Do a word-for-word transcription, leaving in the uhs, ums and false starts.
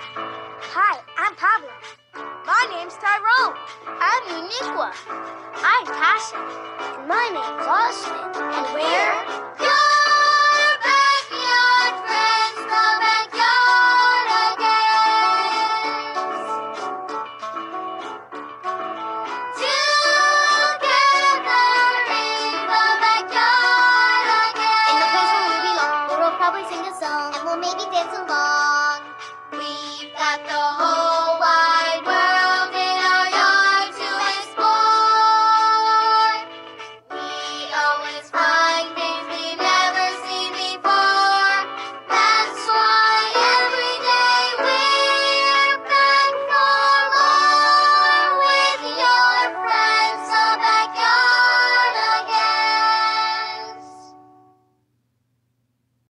Hi, I'm Pablo. My name's Tyrone. I'm Uniqua. I'm Tasha. And my name's Austin. And we're your backyard friends, the Backyardigans. Together in the backyard again. In the place where we belong, we'll probably sing a song, and we'll maybe dance along.